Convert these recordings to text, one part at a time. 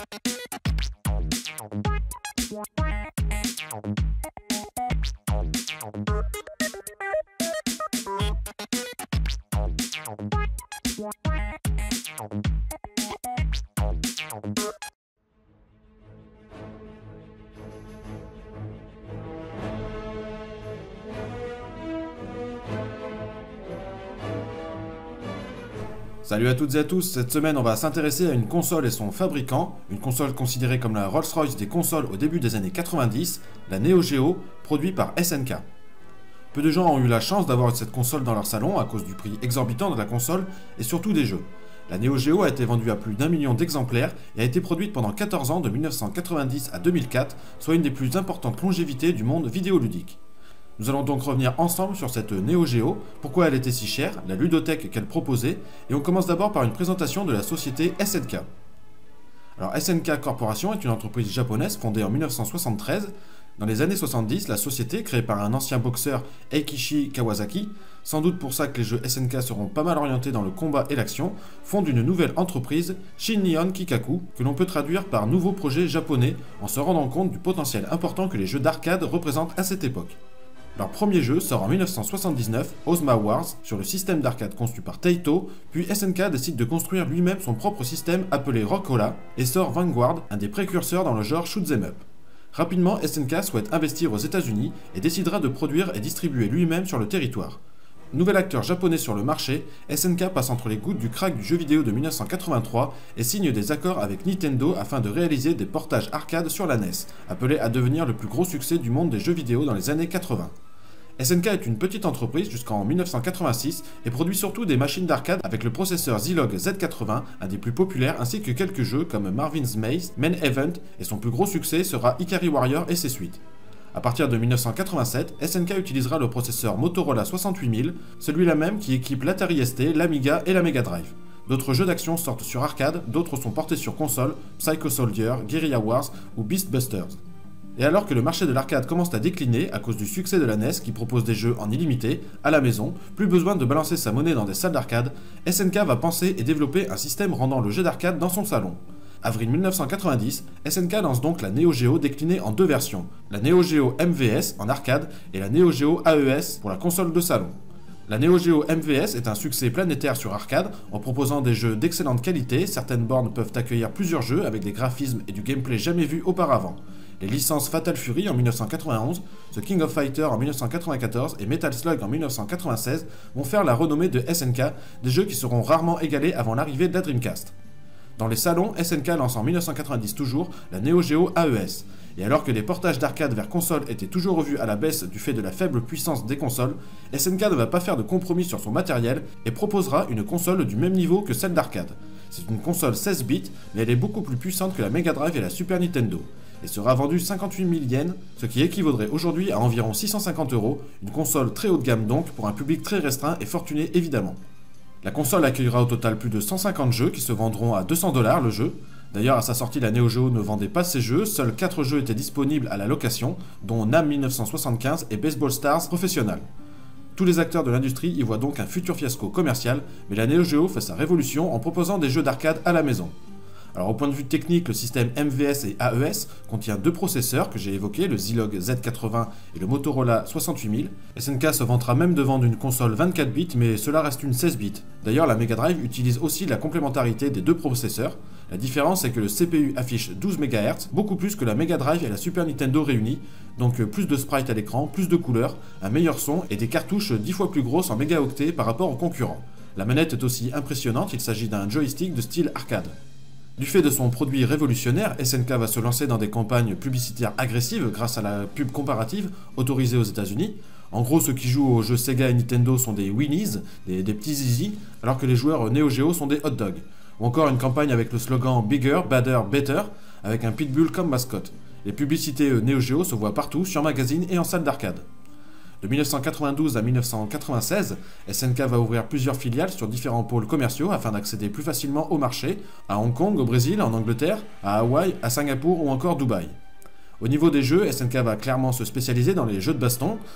Salut à toutes et à tous, cette semaine on va s'intéresser à une console et son fabricant, une console considérée comme la Rolls-Royce des consoles au début des années 90, la Neo Geo, produite par SNK. Peu de gens ont eu la chance d'avoir cette console dans leur salon à cause du prix exorbitant de la console et surtout des jeux. La Neo Geo a été vendue à plus d'1 million d'exemplaires et a été produite pendant 14 ans de 1990 à 2004, soit une des plus importantes longévités du monde vidéoludique. Nous allons donc revenir ensemble sur cette Neo Geo, pourquoi elle était si chère, la ludothèque qu'elle proposait, et on commence d'abord par une présentation de la société SNK. Alors SNK Corporation est une entreprise japonaise fondée en 1973. Dans les années 70, la société, créée par un ancien boxeur Eikichi Kawasaki, sans doute pour ça que les jeux SNK seront pas mal orientés dans le combat et l'action, fonde une nouvelle entreprise, Shin Nihon Kikaku, que l'on peut traduire par nouveau projet japonais en se rendant compte du potentiel important que les jeux d'arcade représentent à cette époque. Leur premier jeu sort en 1979, Ozma Wars, sur le système d'arcade conçu par Taito, puis SNK décide de construire lui-même son propre système appelé Rockola et sort Vanguard, un des précurseurs dans le genre shoot'em up. Rapidement, SNK souhaite investir aux États-Unis et décidera de produire et distribuer lui-même sur le territoire. Nouvel acteur japonais sur le marché, SNK passe entre les gouttes du crack du jeu vidéo de 1983 et signe des accords avec Nintendo afin de réaliser des portages arcade sur la NES, appelé à devenir le plus gros succès du monde des jeux vidéo dans les années 80. SNK est une petite entreprise jusqu'en 1986 et produit surtout des machines d'arcade avec le processeur Zilog Z80, un des plus populaires, ainsi que quelques jeux comme Marvin's Maze, Main Event, et son plus gros succès sera Ikari Warrior et ses suites. A partir de 1987, SNK utilisera le processeur Motorola 68000, celui-là même qui équipe l'Atari ST, l'Amiga et la Mega Drive. D'autres jeux d'action sortent sur arcade, d'autres sont portés sur console, Psycho Soldier, Guerrilla Wars ou Beast Busters. Et alors que le marché de l'arcade commence à décliner à cause du succès de la NES qui propose des jeux en illimité, à la maison, plus besoin de balancer sa monnaie dans des salles d'arcade, SNK va penser et développer un système rendant le jeu d'arcade dans son salon. Avril 1990, SNK lance donc la Neo Geo déclinée en deux versions, la Neo Geo MVS en arcade et la Neo Geo AES pour la console de salon. La Neo Geo MVS est un succès planétaire sur arcade en proposant des jeux d'excellente qualité, certaines bornes peuvent accueillir plusieurs jeux avec des graphismes et du gameplay jamais vus auparavant. Les licences Fatal Fury en 1991, The King of Fighters en 1994 et Metal Slug en 1996 vont faire la renommée de SNK, des jeux qui seront rarement égalés avant l'arrivée de la Dreamcast. Dans les salons, SNK lance en 1990 toujours la Neo Geo AES. Et alors que les portages d'arcade vers console étaient toujours revus à la baisse du fait de la faible puissance des consoles, SNK ne va pas faire de compromis sur son matériel et proposera une console du même niveau que celle d'arcade. C'est une console 16 bits, mais elle est beaucoup plus puissante que la Mega Drive et la Super Nintendo, et sera vendue 58 000 yens, ce qui équivaudrait aujourd'hui à environ 650 €, une console très haut de gamme donc, pour un public très restreint et fortuné évidemment. La console accueillera au total plus de 150 jeux qui se vendront à 200 $ le jeu. D'ailleurs, à sa sortie, la Neo Geo ne vendait pas ces jeux, seuls 4 jeux étaient disponibles à la location, dont NAM 1975 et Baseball Stars Professional. Tous les acteurs de l'industrie y voient donc un futur fiasco commercial, mais la Neo Geo fait sa révolution en proposant des jeux d'arcade à la maison. Alors au point de vue technique, le système MVS et AES contient deux processeurs que j'ai évoqués, le Zilog Z80 et le Motorola 68000. SNK se vantera même de vendre une console 24 bits, mais cela reste une 16 bits. D'ailleurs, la Mega Drive utilise aussi la complémentarité des deux processeurs. La différence est que le CPU affiche 12 MHz, beaucoup plus que la Mega Drive et la Super Nintendo réunies, donc plus de sprites à l'écran, plus de couleurs, un meilleur son et des cartouches 10 fois plus grosses en mégaoctets par rapport aux concurrents. La manette est aussi impressionnante, il s'agit d'un joystick de style arcade. Du fait de son produit révolutionnaire, SNK va se lancer dans des campagnes publicitaires agressives grâce à la pub comparative autorisée aux États-Unis. En gros, ceux qui jouent aux jeux Sega et Nintendo sont des Winnies, des petits zizi, alors que les joueurs Neo Geo sont des hot dogs. Ou encore une campagne avec le slogan Bigger, Badder, Better, avec un pitbull comme mascotte. Les publicités Neo Geo se voient partout, sur magazines et en salle d'arcade. De 1992 à 1996, SNK va ouvrir plusieurs filiales sur différents pôles commerciaux afin d'accéder plus facilement au marché, à Hong Kong, au Brésil, en Angleterre, à Hawaï, à Singapour ou encore Dubaï. Au niveau des jeux, SNK va clairement se spécialiser dans les jeux de baston.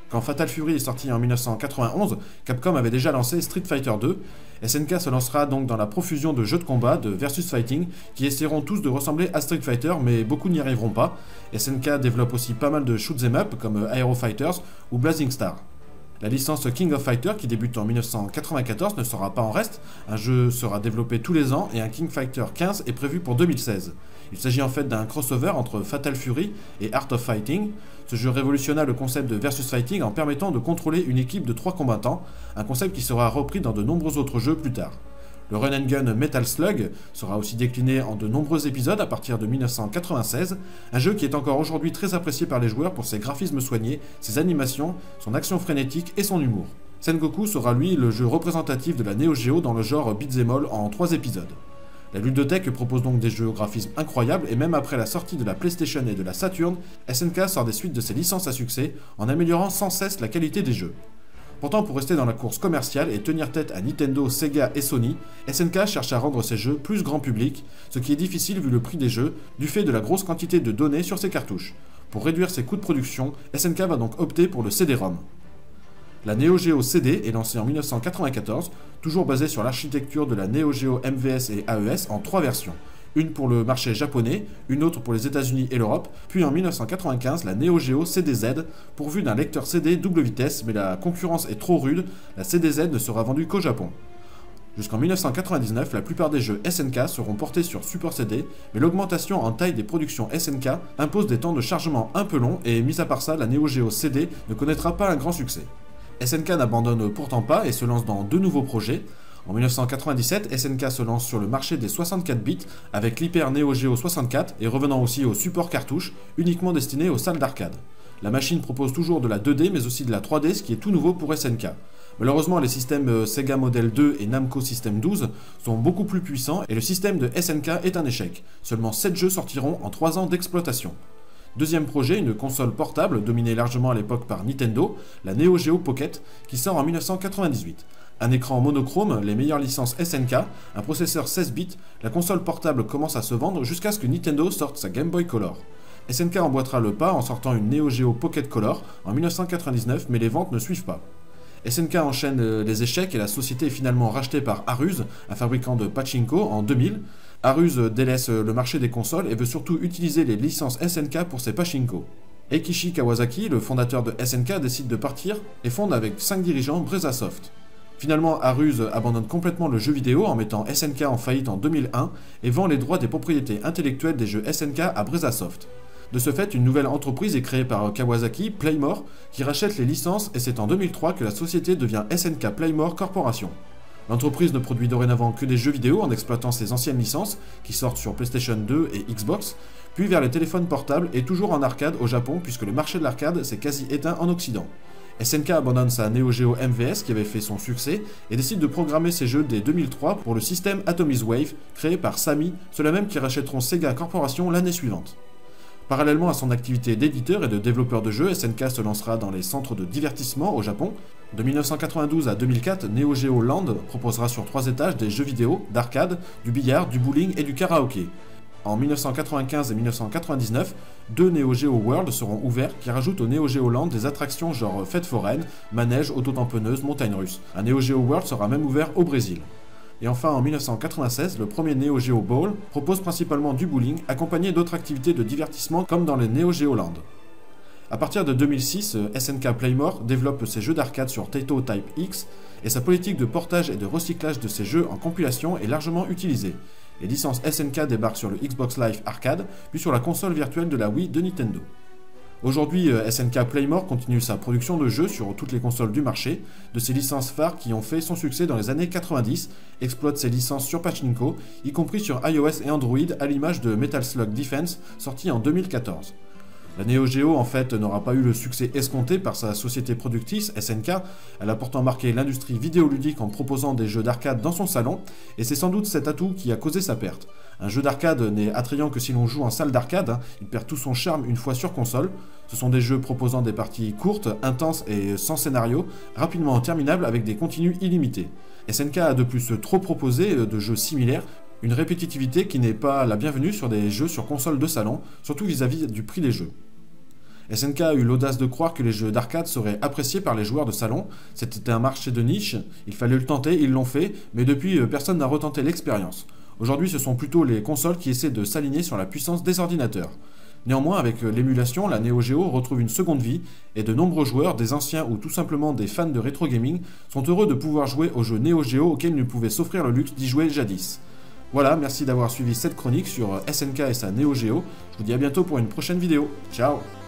Quand Fatal Fury est sorti en 1991, Capcom avait déjà lancé Street Fighter 2. SNK se lancera donc dans la profusion de jeux de combat, de versus fighting, qui essaieront tous de ressembler à Street Fighter, mais beaucoup n'y arriveront pas. SNK développe aussi pas mal de shoot 'em up comme Aero Fighters ou Blazing Star. La licence King of Fighters, qui débute en 1994, ne sera pas en reste. Un jeu sera développé tous les ans et un King Fighter 15 est prévu pour 2016. Il s'agit en fait d'un crossover entre Fatal Fury et Art of Fighting. Ce jeu révolutionna le concept de versus fighting en permettant de contrôler une équipe de 3 combattants, un concept qui sera repris dans de nombreux autres jeux plus tard. Le run and gun Metal Slug sera aussi décliné en de nombreux épisodes à partir de 1996, un jeu qui est encore aujourd'hui très apprécié par les joueurs pour ses graphismes soignés, ses animations, son action frénétique et son humour. Sengoku sera lui le jeu représentatif de la Neo Geo dans le genre beat'em all en 3 épisodes. La ludothèque propose donc des jeux au graphisme incroyables et même après la sortie de la PlayStation et de la Saturn, SNK sort des suites de ses licences à succès en améliorant sans cesse la qualité des jeux. Pourtant, pour rester dans la course commerciale et tenir tête à Nintendo, Sega et Sony, SNK cherche à rendre ses jeux plus grand public, ce qui est difficile vu le prix des jeux, du fait de la grosse quantité de données sur ses cartouches. Pour réduire ses coûts de production, SNK va donc opter pour le CD-ROM. La Neo Geo CD est lancée en 1994, toujours basée sur l'architecture de la Neo Geo MVS et AES en 3 versions. Une pour le marché japonais, une autre pour les États-Unis et l'Europe, puis en 1995 la Neo Geo CDZ, pourvue d'un lecteur CD double vitesse, mais la concurrence est trop rude, la CDZ ne sera vendue qu'au Japon. Jusqu'en 1999, la plupart des jeux SNK seront portés sur support CD, mais l'augmentation en taille des productions SNK impose des temps de chargement un peu longs et mis à part ça, la Neo Geo CD ne connaîtra pas un grand succès. SNK n'abandonne pourtant pas et se lance dans 2 nouveaux projets. En 1997, SNK se lance sur le marché des 64 bits avec l'Hyper Neo Geo 64 et revenant aussi au support cartouche, uniquement destiné aux salles d'arcade. La machine propose toujours de la 2D mais aussi de la 3D, ce qui est tout nouveau pour SNK. Malheureusement, les systèmes Sega Model 2 et Namco System 12 sont beaucoup plus puissants et le système de SNK est un échec. Seulement 7 jeux sortiront en 3 ans d'exploitation. Deuxième projet, une console portable dominée largement à l'époque par Nintendo, la Neo Geo Pocket, qui sort en 1998. Un écran monochrome, les meilleures licences SNK, un processeur 16 bits, la console portable commence à se vendre jusqu'à ce que Nintendo sorte sa Game Boy Color. SNK emboîtera le pas en sortant une Neo Geo Pocket Color en 1999, mais les ventes ne suivent pas. SNK enchaîne les échecs et la société est finalement rachetée par Aruse, un fabricant de pachinko, en 2000. Aruse délaisse le marché des consoles et veut surtout utiliser les licences SNK pour ses pachinko. Eikichi Kawasaki, le fondateur de SNK, décide de partir et fonde avec 5 dirigeants Brezasoft. Finalement, Aruse abandonne complètement le jeu vidéo en mettant SNK en faillite en 2001 et vend les droits des propriétés intellectuelles des jeux SNK à Brezasoft. De ce fait, une nouvelle entreprise est créée par Kawasaki, Playmore, qui rachète les licences et c'est en 2003 que la société devient SNK Playmore Corporation. L'entreprise ne produit dorénavant que des jeux vidéo en exploitant ses anciennes licences, qui sortent sur PlayStation 2 et Xbox, puis vers les téléphones portables et toujours en arcade au Japon puisque le marché de l'arcade s'est quasi éteint en Occident. SNK abandonne sa Neo Geo MVS qui avait fait son succès et décide de programmer ses jeux dès 2003 pour le système Atomic Wave créé par Samy, ceux-là même qui rachèteront Sega Corporation l'année suivante. Parallèlement à son activité d'éditeur et de développeur de jeux, SNK se lancera dans les centres de divertissement au Japon. De 1992 à 2004, Neo Geo Land proposera sur 3 étages des jeux vidéo, d'arcade, du billard, du bowling et du karaoké. En 1995 et 1999, 2 Neo Geo World seront ouverts qui rajoutent au Neo Geo Land des attractions genre fête foraine, manège, auto-tamponneuse, montagne russe. Un Neo Geo World sera même ouvert au Brésil. Et enfin, en 1996, le premier Neo Geo Bowl propose principalement du bowling, accompagné d'autres activités de divertissement comme dans les Neo Geo Land. A partir de 2006, SNK Playmore développe ses jeux d'arcade sur Taito Type X, et sa politique de portage et de recyclage de ses jeux en compilation est largement utilisée. Les licences SNK débarquent sur le Xbox Live Arcade, puis sur la console virtuelle de la Wii de Nintendo. Aujourd'hui, SNK Playmore continue sa production de jeux sur toutes les consoles du marché, de ses licences phares qui ont fait son succès dans les années 90, exploite ses licences sur pachinko, y compris sur iOS et Android à l'image de Metal Slug Defense, sorti en 2014. La Neo Geo en fait n'aura pas eu le succès escompté par sa société productrice, SNK, elle a pourtant marqué l'industrie vidéoludique en proposant des jeux d'arcade dans son salon, et c'est sans doute cet atout qui a causé sa perte. Un jeu d'arcade n'est attrayant que si l'on joue en salle d'arcade, il perd tout son charme une fois sur console. Ce sont des jeux proposant des parties courtes, intenses et sans scénario, rapidement terminables avec des continues illimités. SNK a de plus trop proposé de jeux similaires, une répétitivité qui n'est pas la bienvenue sur des jeux sur console de salon, surtout vis-à-vis du prix des jeux. SNK a eu l'audace de croire que les jeux d'arcade seraient appréciés par les joueurs de salon. C'était un marché de niche, il fallait le tenter, ils l'ont fait, mais depuis personne n'a retenté l'expérience. Aujourd'hui, ce sont plutôt les consoles qui essaient de s'aligner sur la puissance des ordinateurs. Néanmoins, avec l'émulation, la Neo Geo retrouve une seconde vie, et de nombreux joueurs, des anciens ou tout simplement des fans de rétro gaming, sont heureux de pouvoir jouer aux jeux Neo Geo auxquels ils ne pouvaient s'offrir le luxe d'y jouer jadis. Voilà, merci d'avoir suivi cette chronique sur SNK et sa Neo Geo. Je vous dis à bientôt pour une prochaine vidéo. Ciao!